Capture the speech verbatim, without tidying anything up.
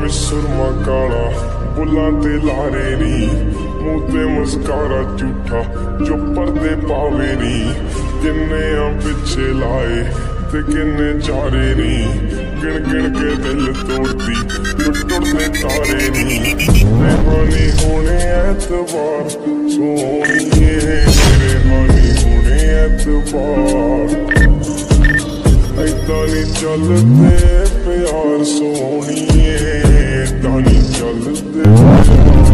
भी सुरमा काला बुल्लां ते लारे नी, मुंह ते मस्कारा झूठा जो पर्दे पावे नी। किन्ने आ पिछे लाए ते किन्ने चारे नी, गिन गिन के दिल तोड़ती टुटते तारे नी। हानी होने एतबार सोनिए मेरे, हानी होने एतबार। ऐदा नी चलदे प्यार सोनिए, ऐदा नी चलदे प्यार।